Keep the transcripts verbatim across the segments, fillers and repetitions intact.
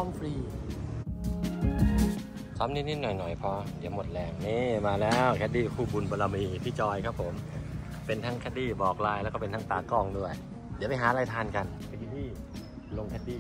อมฟรีซ้อมนิดๆหน่อยๆพอเดี๋ยวหมดแรงนี่มาแล้วแคดดี้คู่บุญบารมีพี่จอยครับผมเป็นทั้งแคดดี้บอกลายแล้วก็เป็นทั้งตากล้องด้วยเดี๋ยวไปหาอะไรทานกันไปกินที่ลงแคดดี้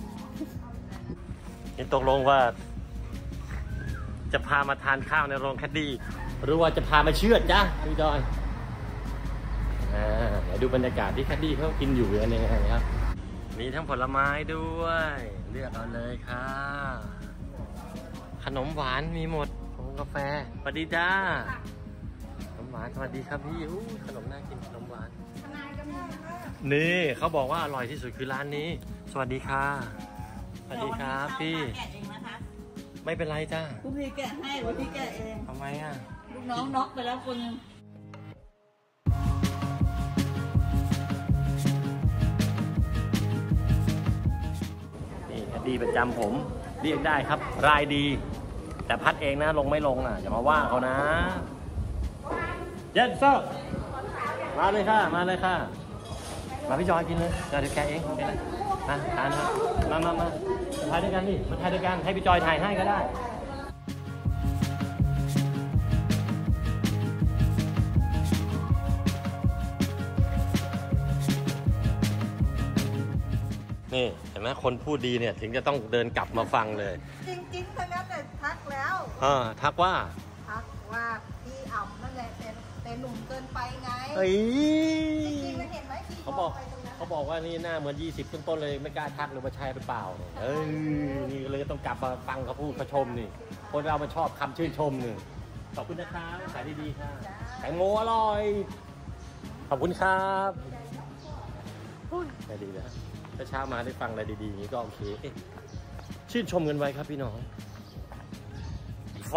นี่ตกลงว่าจะพามาทานข้าวในโรงแคดดี้หรือว่าจะพามาเชือดจ้ะพี่จอยอ่าเดี๋ยวดูบรรยากาศที่แคดดี้เขากินอยู่กันยังไงครับมีทั้งผลไม้ด้วยเลือกเอาเลยค่ะขนมหวานมีหมดของกาแฟสวัสดีจ้าขนมหวานสวัสดีครับพี่อู้ขนมน่ากินขนมหวานนี่เขาบอกว่าอร่อยที่สุดคือร้านนี้สวัสดีค่ะสวัสดีครับพี่ไม่เป็นไรจ้าคุณพี่แกะให้คุณพี่แกะเองทำไมอ่ะลูกน้องน็อกไปแล้วคนนึงนี่คดีประจำผมเรียกได้ครับรายดีแต่พัดเองนะลงไม่ลงอ่ะอย่ามาว่าเขานะเย็นเซอร์มาเลยค่ะมาเลยค่ะมาพี่จอยกินเลยเดี๋ยวแกเองกินเลยนะทานครับมามามาถ่ายด้วยกันดิมาถ่ายด้วยกันให้พี่จอยถ่ายให้ก็ได้นี่เห็นไหมคนพูดดีเนี่ยถึงจะต้องเดินกลับมาฟังเลยจริงๆทั้งนั้นเลยทักแล้วอ่าทักว่าทักว่าพี่อ่ำนั่นแหละแต่แต่หนุ่มเกินไปไงเฮ้ยจริงๆเห็นไหมเขาบอกเขาบอกว่านี่หน้าเหมือนยี่สิบต้นๆเลยไม่กล้าทักหรือว่าใช่หรือเปล่าเอ้ยนี่เลยต้องกลับมาฟังเขาพูดเขาชมนี่คนเรามันชอบคำชื่นชมนี่ขอบคุณนะครับขายดีๆค่ะแตงโมอร่อยขอบคุณครับขายดีนะถ้าเช้ามาได้ฟังอะไรดีๆนี้ก็โอเคชื่นชมกันไว้ครับพี่น้องไฟ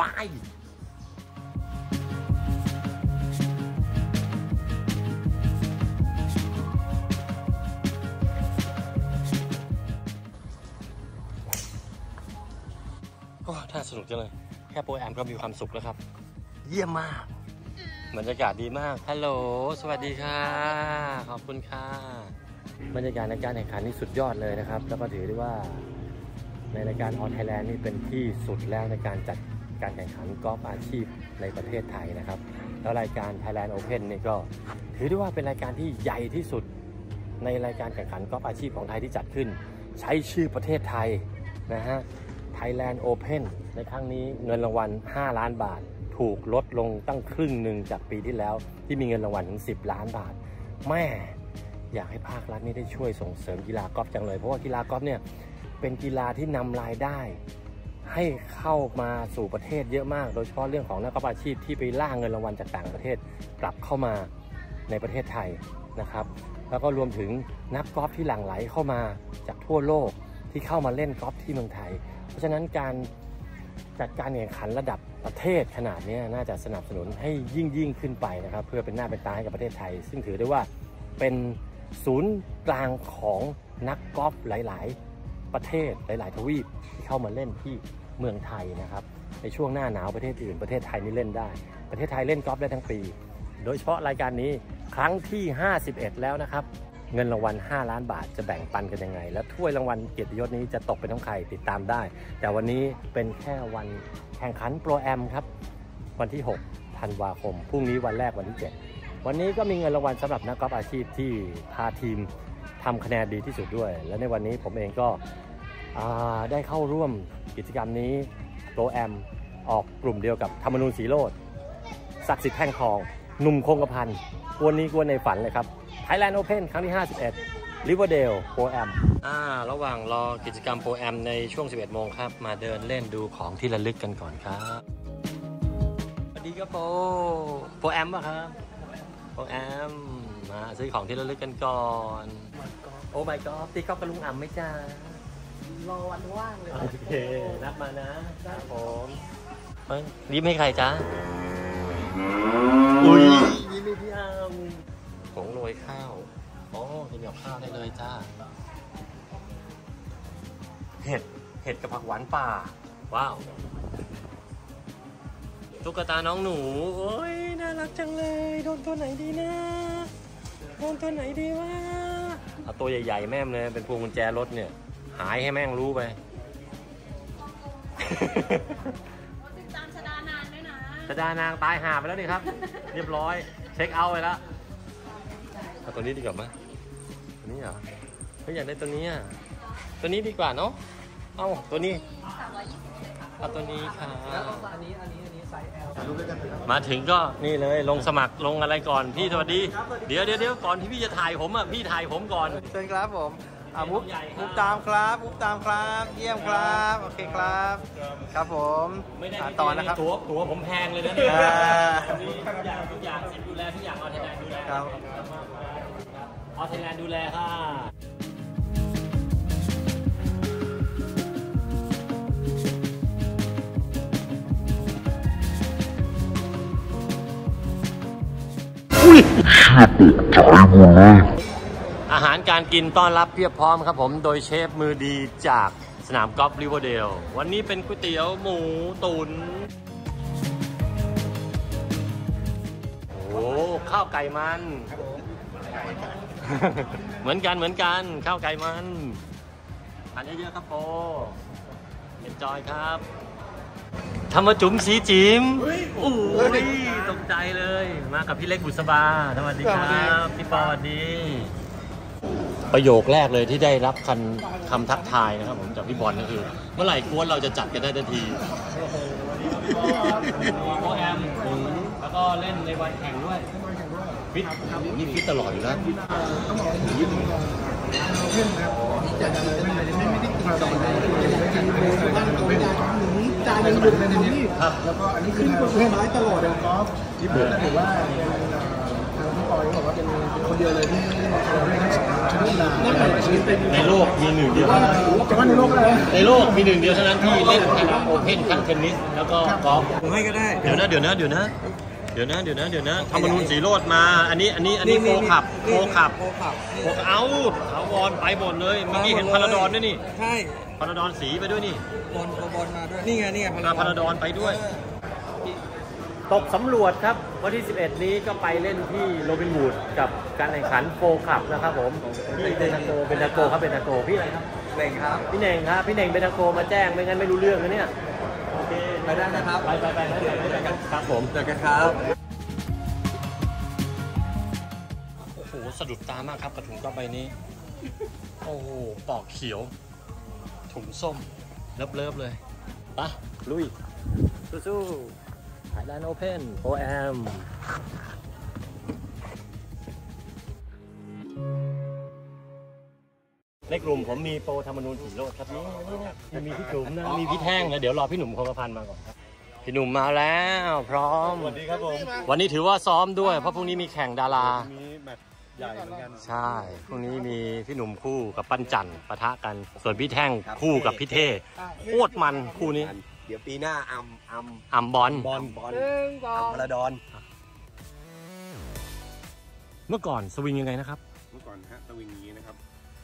ก็น่าสนุกจังเลยแค่โปรแอมก็มีความสุขแล้วครับเยี่ยมมากบรรยากาศดีมากฮัลโหลสวัสดีค่ะขอบคุณค่ะบรรยากาศในการแข่งขันนี่สุดยอดเลยนะครับแล้วก็ถือได้ว่าในรายการ All Thailand นี่เป็นที่สุดแล้วในการจัดการแข่งขันกอล์ฟอาชีพในประเทศไทยนะครับแล้วรายการ Thailand Open นี่ก็ถือได้ว่าเป็นรายการที่ใหญ่ที่สุดในรายการแข่งขันกอล์ฟอาชีพของไทยที่จัดขึ้นใช้ชื่อประเทศไทยนะฮะ Thailand Open ในครั้งนี้เงินรางวัลห้าล้านบาทถูกลดลงตั้งครึ่งหนึ่งจากปีที่แล้วที่มีเงินรางวัลถึงสิบล้านบาทแม่อยากให้ภาครัฐนี่ได้ช่วยส่งเสริมกีฬากอล์ฟจังเลยเพราะว่ากีฬากอล์ฟเนี่ยเป็นกีฬาที่นำรายได้ให้เข้ามาสู่ประเทศเยอะมากโดยเฉพาะเรื่องของนักกอล์ฟอาชีพที่ไปล่าเงินรางวัลจากต่างประเทศกลับเข้ามาในประเทศไทยนะครับแล้วก็รวมถึงนักกอล์ฟที่หลั่งไหลเข้ามาจากทั่วโลกที่เข้ามาเล่นกอล์ฟที่เมืองไทยเพราะฉะนั้นการจัดการแข่งขันระดับประเทศขนาดนี้น่าจะสนับสนุนให้ยิ่งยิ่งขึ้นไปนะครับเพื่อเป็นหน้าเป็นตาให้กับประเทศไทยซึ่งถือได้ว่าเป็นศูนย์กลางของนักกอล์ฟหลายๆประเทศหลายๆทวีปที่เข้ามาเล่นที่เมืองไทยนะครับในช่วงหน้าหนาวประเทศอื่นประเทศไทยนี่เล่นได้ประเทศไทยเล่นกอล์ฟได้ทั้งปีโดยเฉพาะรายการนี้ครั้งที่ห้าสิบเอ็ดแล้วนะครับเงินรางวัลห้าล้านบาทจะแบ่งปันกันยังไงและถ้วยรางวัลเกียรติยศนี้จะตกเป็นของใครติดตามได้แต่วันนี้เป็นแค่วันแข่งขันโปรแอมครับวันที่หกธันวาคมพรุ่งนี้วันแรกวันที่เจ็ดวันนี้ก็มีเงินรางวัลสำหรับนักกอล์ฟอาชีพที่พาทีมทำคะแนนดีที่สุดด้วยและในวันนี้ผมเองก็ได้เข้าร่วมกิจกรรมนี้โปรแอมออกกลุ่มเดียวกับธรรมนูญศรีโรจน์ศักดิ์สิทธิ์แท่งทองหนุ่มคงกระพันกวนนี้กวนในฝันเลยครับ Thailand Open ครั้งที่ห้าสิบเอ็ด Riverdale โปรแอมอ่าระหว่างรอกิจกรรมโปรแอมในช่วงสิบเอ็ดโมงครับมาเดินเล่นดูของที่ระลึกกันก่อนครับสวัสดีครับโปรโปรแอมป่ะครับโปรแอมมาซื้อของที่ระลึกกันก่อนโอ้ my god ตีกอล์ฟกับลุงอ่ำไหมจ้ารอวันว่างเลยโอเคนัดมานะครับผมยิ้มให้ใครจ๊ะอุ้ยยิ้มให้พี่อ่ำผงโรยข้าวโอ้กินกับข้าวได้เลยจ้าเห็ดเห็ดกับผักหวานป่าว้าวตุ๊กตาน้องหนูโอ้ยน่ารักจังเลยโดนตัวไหนดีนะโดนตัวไหนดีวะเอาตัวใหญ่ๆแม่มเลยเป็นพวงกุญแจรถเนี่ยหายให้แม่งรู้ไปติดตามชดานานด้วยนะชดานางตายหาไปแล้วนี่ครับ เรียบร้อยเช็คเอาท์ไปแล้วเอาตัวนี้ดีกว่ามั้ยตัวนี้เหรอเฮ้ยอยากได้ตัวนี้อ่ะตัวนี้ดีกว่าเนาะเอาตัวนี้เอาตัวนี้ค่ะมาถึงก็นี่เลยลงสมัครลงอะไรก่อนพี่สวัสดีเดี๋ยวเดี๋ยวเดี๋ยวก่อนที่พี่จะถ่ายผมอ่ะพี่ถ่ายผมก่อนเชิญครับผมอ่ามุกมุกตามครับมุกตามครับ เยี่ยมครับโอเคครับ ครับผมไม่ได้อ่าต่อนะครับตัวตัวผมแพงเลยนะเนี่ยอ่าทุกอย่างทุกอย่างสิดูแลทุกอย่างออเทแลนด์ดูแลครับออเทแลนด์ดูแลค่ะอาหารการกินต้อนรับเพียบพร้อมครับผมโดยเชฟมือดีจากสนามกอล์ฟริเวอร์เดลวันนี้เป็นก๋วยเตี๋ยวหมูตุ๋นโอ้ข้าวไก่มัน เหมือนกันเหมือนกันข้าวไก่มันทานเยอะๆครับโปเอ็นจอยครับทำมาจุ๋มสีจิ๋มโอ้ยตกใจเลยมากับพี่เล็กบุษบาสวัสดีครับพี่ปอสวัสดีประโยคแรกเลยที่ได้รับคำคำทักทายนะครับผมจากพี่บอลก็คือเมื่อไหร่กวนเราจะจัดกันได้ทันทีโอแอมแล้วก็เล่นในวันแข่งด้วยฟิตนี่ฟิตตลอดอยู่แล้วจานยังหยุดเลยนะพี่แล้วก็อันนี้คือเพื่อนไม้ตลอดเลยกอล์ฟที่ผมถือว่าเป็นทางพี่ปอยบอกว่าเป็นคนเดียวเลยที่ได้ทั้งสองชนิดนาในโลกมีหนึ่งเดียวแต่ว่าในโลกอะไรในโลกมีหนึ่งเดียวเท่านั้นที่เล่นทั้งโอเพ่นทั้งเทนนิสแล้วก็กอล์ฟผมให้ก็ได้เดี๋ยวนะเดี๋ยวนะเดี๋ยวนะเดี๋ยวนะเดี๋ยวนะเดี๋ยวนะธรรมนูญสีโรดมาอันนี้อันนี้อันนี้โฟขับโฟขับโฟขับโฟเอาเอาวอนไปหมดเลยเมื่อกี้เห็นพาราดอนด้วยนี่ใช่พาราดอนสีไปด้วยนี่บอลบอลมาด้วยนี่ไงนี่ไงพาราดอนไปด้วยตกสำรวจครับวันที่สิบเอ็ดนี้ก็ไปเล่นที่โรบินวูดกับการแข่งขันโฟขับนะครับผมพี่เบนาโกเบนาโกครับเบนาโกพี่อะไรครับเบ่งครับพี่เน่งครับพี่เน่งเบนาโกมาแจ้งไม่งั้นไม่รู้เรื่องนะเนี่ยโอเคไปได้นะครับไปไปไปไปไปกันครับผมเจอกันครับโอ้โหสะดุดตามากครับกระถุงกระใบนี้โอ้โหปอกเขียวถุงส้มเลิฟเลิฟเลยปะลุยสู้ๆไทยแลนด์โอเพนโอแอมในกลุ่มผมมีโปรธรรมนูญสีโรดครับนี่นี่มีพี่จุ๋มนะมีพี่แท่งนะเดี๋ยวรอพี่หนุ่มคงกระพันมาก่อนครับพี่หนุ่มมาแล้วพร้อมสวัสดีครับผมวันนี้ถือว่าซ้อมด้วยเพราะพรุ่งนี้มีแข่งดารามีแมตช์ใหญ่เหมือนกันใช่พรุ่งนี้มีพี่หนุ่มคู่กับปั้นจันทร์ปะทะกัน ส่วนพี่แท่งคู่กับพี่เท่โคตรมันคู่นี้เดี๋ยวปีหน้าอัมอัมอ่ำบอลบอลบอลอัมพลาดอนเมื่อก่อนสวิงยังไงนะครับเมื่อก่อนฮะตะวินอย่างนี้นะครับ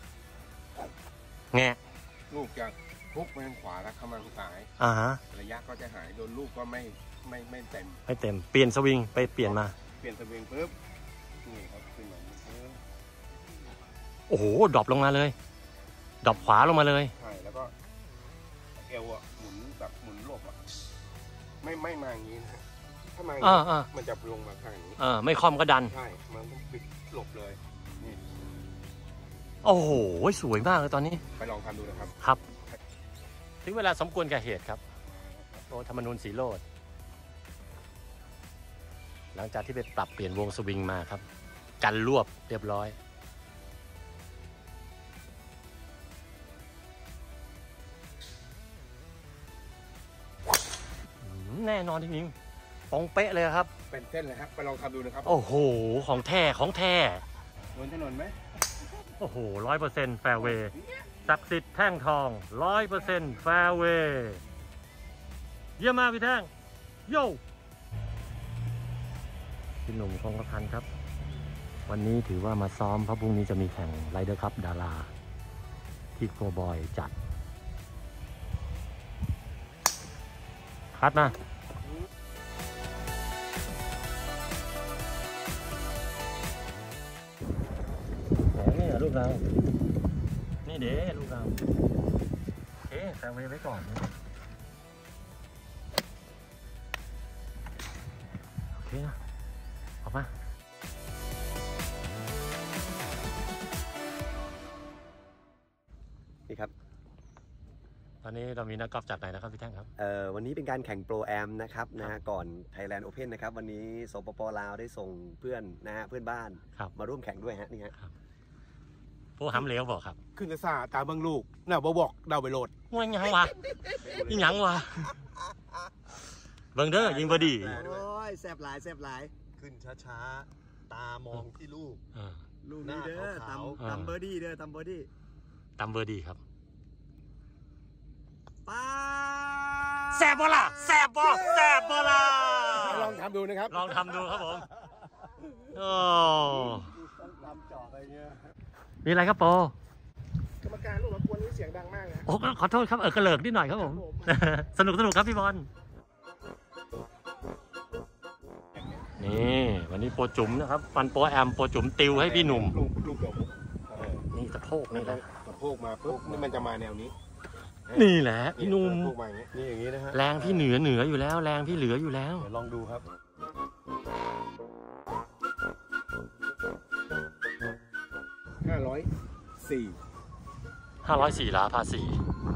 แงะลูกจะพุกไปทางขวาแล้วเข้ามาทางซ้ายอ่าฮะระยะก็จะหายโดนลูกก็ไม่ไม่ไม่เต็มไม่เต็มเปลี่ยนสวิงไปเปลี่ยนมาเปลี่ยนสวิงปุ๊บนี่ครับขึ้นมาปุ๊บโอ้โหดรอปลงมาเลยดรอปขวาลงมาเลยใช่แล้วก็เอวอ่ะหมุนแบบหมุนหลบอ่ะไม่ไม่มาอย่างนี้นะถ้ามาอย่างอ่านี้อ่ามันจะลงมาทางนี้เออไม่คอมก็ดันใช่มันต้องปิดหลบเลยนี่โอ้โหสวยมากเลยตอนนี้ไปลองทำดูนะครับครับ ถึงเวลาสมควรกับเหตุครับโอ้ธรรมนูญสีโรดหลังจากที่ไปปรับเปลี่ยนวงสวิงมาครับ กันรวบเรียบร้อยอืมแน่นอนจริงๆตรงเป๊ะเลยครับเป็นเส้นเลยครับไปลองทำดูนะครับโอ้โห ของแท้ของแท้บนถนนไหมโอ้โหร้อยเปอร์เซ็นต์แฟร์เวย์ศักดิ์สิทธิ์แท่งทองร้อยเปอร์เซ็นต์แฟร์เวย์เยี่ยมมากพี่แท่งโย่พี่หนุ่มคงกระพันครับ วันนี้ถือว่ามาซ้อมเพราะพรุ่งนี้จะมีแข่งไรเดอร์คัพดาราที่โกบอยจัด คัดมานี่เหรอลูกเรา นี่เด้ลูกเราโอเคแฟร์เวย์ไว้ก่อนพี่นะออกมานี่ครับตอนนี้เรามีนักกอล์ฟจากไหนนะครับพี่แท่งครับเอ่อวันนี้เป็นการแข่งโปรแอมนะครับนะฮะก่อน Thailand Open นะครับวันนี้สปปลาวได้ส่งเพื่อนนะฮะเพื่อนบ้านครับมาร่วมแข่งด้วยฮะนี่ฮะผู้ห้ำเหลวบอกครับขึ้นกระซ่าตามเบิ้งลูกน่าบ่บอกเดาไปโหลดว่ายังวะยังยังวะเบิ่งเด้อยิงบอดีโอ้ยแซบหลายแซบหลายขึ้นช้าๆตามองที่ลูกอ่าลูกนี้เด้อตำตำเบอร์ดี้เด้อตำเบอร์ดี้ตามเบอร์ดีครับป้าแซบบ่ล่ะแซบบ่แซบบ่ล่ะลองทำดูนะครับลองทำดูครับผมโอ้ตำจอดอะไรเงี้ยมีอะไรครับโปกรรมการลูกรบกวนนี้เสียงดังมากนะโอ้ขอโทษครับเออกระเลิกนิดหน่อยครับผม สนุกสนุกครับพี่บอลนี่วันนี้โปรจุ๋มนะครับฟันโปรแอมโปรจุ๋มติวให้พี่หนุ่มลูกลูกดกนี่สะโพกนี่แหละสะโพกมาปุ๊บนี่มันจะมาแนวนี้นี่แหละพี่หนุ่มสะโพกมาอย่างนี้นี่อย่างนี้นะฮะแรงพี่เหนือเหนืออยู่แล้ว แรงพี่เหลืออยู่แล้วเดี๋ยวลองดูครับห้าร้อยสี่ห้าร้อยสี่ล้าพาสี่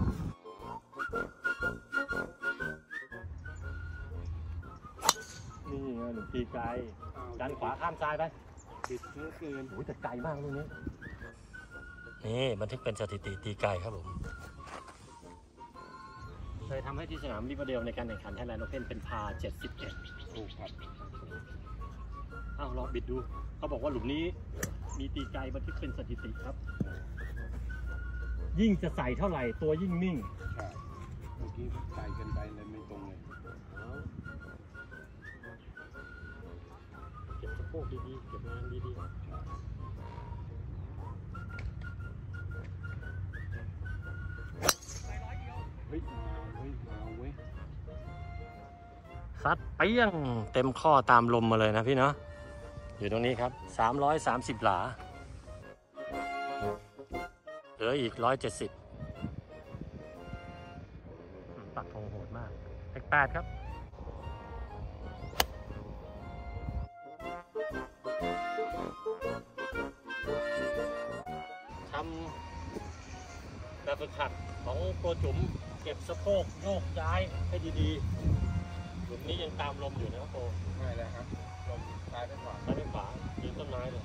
นี่ไงหนุ่มตีไกลดันขวาข้ามซ้ายไปติดเยอะเกินโอ้ยแต่ไกลมากตรงนี้นี่บันทึกเป็นสถิติตีไกลครับผมเคยทำให้ที่สนามริเวอร์เดลในการแข่งขันไทยแลนด์โอเพ่นเป็นพาเจ็ดสิบเอ็ดถูกครับอ้าวลองบิดดูเขาบอกว่าหลุมนี้มีตีไกลบันทึกเป็นสถิติครับ ยิ่งจะใส่เท่าไหร่ตัวยิ่งนิ่งใช่เมื่อกี้ใส่กันไปเลยไม่ตรงเลยเก็บสะโพกดีๆเก็บงานดีๆเฮ้ยมาเว้ยมาเว้ยซัดเปี้ยงเต็มข้อตามลมมาเลยนะพี่เนาะอยู่ตรงนี้ครับสามร้อยสามสิบหลาเหลืออีกหนึ่งร้อยเจ็ดสิบปักธงโหดมากเลขแปดครับทำแบบฝึกหัดของโปรจุ๋มเก็บสะโพกโยกย้ายให้ดีๆหลุมนี้ยังตามลมอยู่นะครับโปรไม่แล้วครับลมซ้ายไปขวาซ้ายไปขวายืนต้นไม้เลย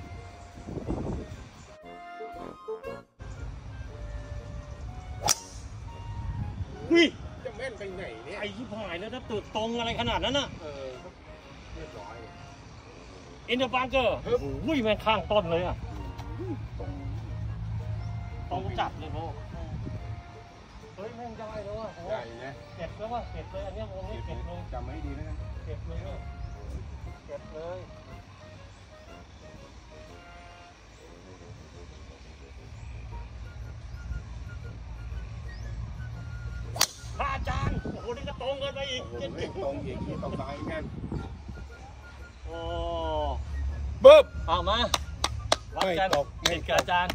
วิจะแม่นไปไหนเนี่ยไอ้ที่ผายแล้วถ้าตุดตรงอะไรขนาดนั้นน่ะเออเรียบร้อยอินเดอร์บังเกอร์โอ้โหแม่งข้างต้นเลยอ่ะตรงจับเลยโบเฮ้ยแม่งได้แล้วอ่ะโอ้ใหญ่นะเก็บแล้วว่ะเก็บเลยอันเนี้ยวงนี้เก็บเลยจำไว้ให้ดีนะเก็บเลยเนี่ยเก็บเลยพระอาจารย์โอ้โหนี่ก็ตรงกันไปอีกโอ้โหไม่ตรงอีกที่ต้องซ้ายแม่นโอ้ปึ๊บเอามาวัดกันไม่ตกไม่ตกติดกับอาจารย์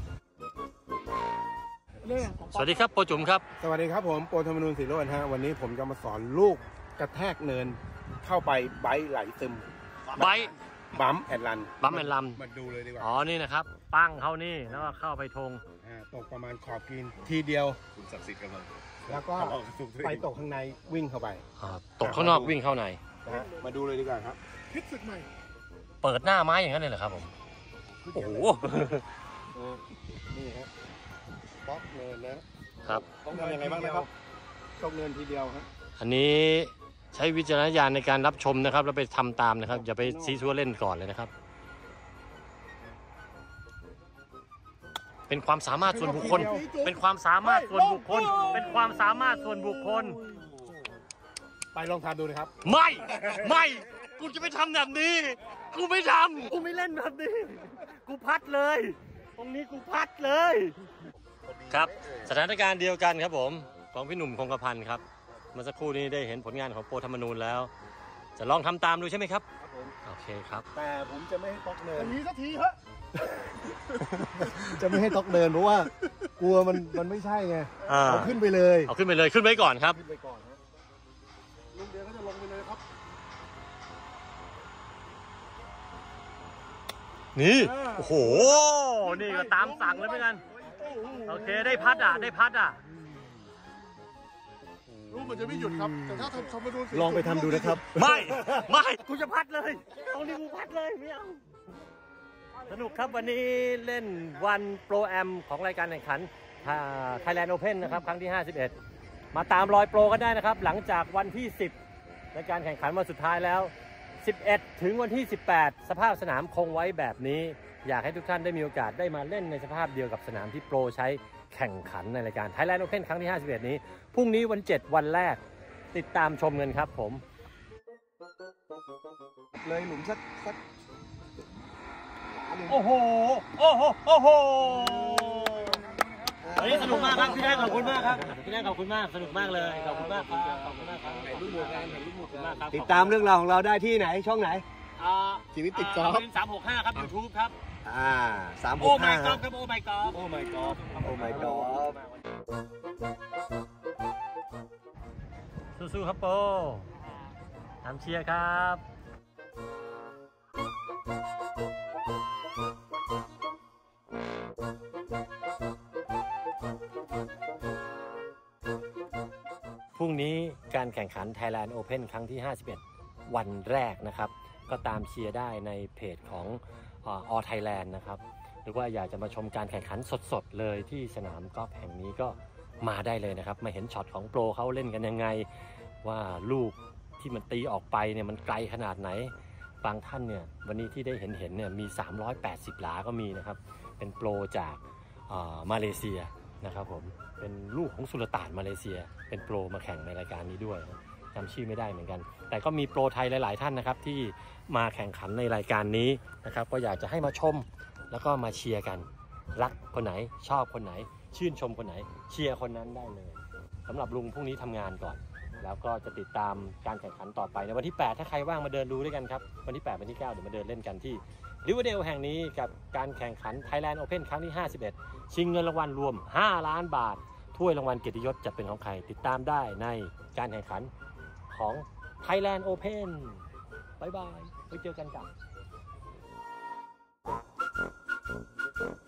สวัสดีครับโปรจุ๋มครับสวัสดีครับผมโปรธรรมนูญศรีโรจน์ฮะวันนี้ผมจะมาสอนลูกกระแทกเนินเข้าไปไบท์ไหลซึมไบบัมแอนลันบัมแอนลันมาดูเลยดีกว่าอ๋อ นี่นะครับ ปั้งเข้านี่แล้วก็เข้าไปธงอ่าตกประมาณขอบกรีนทีเดียวคุณศักดิ์สิทธิ์กำลังแล้วก็ไปตกข้างในวิ่งเข้าไปอ่าตกข้างนอกวิ่งเข้าในนะฮะมาดูเลยดีกว่าครับคิดสึกใหม่เปิดหน้าไม้อย่างนั้นเลยเหรอครับผม โอ้โหนี่ฮะบล็อกเนินนะครับ ต้องทำยังไงบ้างนะครับตกเนินทีเดียวครับอันนี้ใช้วิจารณญาณในการรับชมนะครับ แล้วไปทำตามนะครับ อย่าไปซีซัวเล่นก่อนเลยนะครับ เป็นความสามารถส่วนบุคคล เป็นความสามารถส่วนบุคคล เป็นความสามารถส่วนบุคคลไปลองทำดูนะครับไม่ ไม่ กูจะไม่ทำแบบนี้ กูไม่ทำกูไม่เล่นแบบนี้ กูพัดเลย ตรงนี้กูพัดเลย ครับ สถานการณ์เดียวกันครับผม ของพี่หนุ่มคงกระพันครับ เมื่อสักครู่นี้ได้เห็นผลงานของโปรธรรมนูญแล้ว จะลองทำตามดูใช่ไหมครับครับผมโอเคครับแต่ผมจะไม่ให้ตกเนินอันนี้สักทีเถอะจะไม่ให้ตกเนินเพราะว่ากลัวมันมันไม่ใช่ไงอ่าเอาขึ้นไปเลยเอาขึ้นไปเลยขึ้นไว้ก่อนครับขึ้นไปก่อนฮะลุงเดียวก็จะลงไปเลยครับนี่โอ้โหนี่ก็ตามสั่งเลยเหมือนกันโอเคได้พัดอ่ะได้พัดอ่ะรู้มันจะไม่หยุดครับแต่ถ้าทำทำมาดูลองไปทำดูนะครับไม่ไม่กูจะพัดเลยตรงนี้กูพัดเลยไม่เอาสนุกครับวันนี้เล่นวันโปรแอมของรายการแข่งขัน Thailand Open นะครับครั้งที่ห้าสิบเอ็ดมาตามรอยโปรกันได้นะครับหลังจากวันที่สิบในการแข่งขันวันสุดท้ายแล้วสิบเอ็ดถึงวันที่สิบแปดสภาพสนามคงไว้แบบนี้อยากให้ทุกท่านได้มีโอกาสได้มาเล่นในสภาพเดียวกับสนามที่โปรใช้แข่งขันในรายการ Thailand Open ครั้งที่ห้าสิบเอ็ดนี้พรุ่งนี้วันเจ็ดวันแรกติดตามชมกันครับผมเลยหลุมสักสักโอ้โหโอ้โหโอ้โหวันนี้สนุกมากครับพี่แดงขอบคุณมากครับพี่แดงขอบคุณมากสนุกมากเลยขอบคุณมากครับขอบคุณมากครับถ่ายรูปหมู่กันถ่ายรูปหมู่กันมากครับติดตามเรื่องราวของเราได้ที่ไหนช่องไหนชีวิตติดกอล์ฟสามหกห้าครับยูทูบครับอ่าสามหโอ้กไม่ห้ากอล์ฟครับโอ้ไม่กอล์ฟโอ้ไม่กอล์ฟโอ้ my god สู้ๆครับโปตามเชียร์ครับพรุ่งนี้การแข่งขัน Thailand Open ครั้งที่ห้าสิบเอ็ดวันแรกนะครับก็ตามเชียร์ได้ในเพจของออ Thailand นะครับหรือว่าอยากจะมาชมการแข่งขันสดๆเลยที่สนามกอล์ฟแห่งนี้ก็มาได้เลยนะครับมาเห็นช็อตของโปรเขาเล่นกันยังไงว่าลูกที่มันตีออกไปเนี่ยมันไกลขนาดไหนบางท่านเนี่ยวันนี้ที่ได้เห็นเห็นเนี่ยมีสามร้อยแปดสิบหลาก็มีนะครับเป็นโปรจากมาเลเซียนะครับผมเป็นลูกของสุลต่านมาเลเซียเป็นโปรมาแข่งในรายการนี้ด้วยจำชื่อไม่ได้เหมือนกันแต่ก็มีโปรไทยหลายๆท่านนะครับที่มาแข่งขันในรายการนี้นะครับก็อยากจะให้มาชมแล้วก็มาเชียร์กันรักคนไหนชอบคนไหนชื่นชมคนไหนเชียร์คนนั้นได้เลยสำหรับลุงพรุ่งนี้ทำงานก่อนแล้วก็จะติดตามการแข่งขันต่อไปในวันที่แปดถ้าใครว่างมาเดินดูด้วยกันครับวันที่แปดวันที่เก้าเดี๋ยวมาเดินเล่นกันที่ริเวอร์เดลแห่งนี้กับการแข่งขัน Thailand Open ครั้งที่ห้าสิบเอ็ดชิงเงินรางวัลรวมห้าล้านบาทถ้วยรางวัลเกียรติยศจะเป็นของใครติดตามได้ในการแข่งขันของ Thailand Open บ๊ายบายไว้เจอกันกับ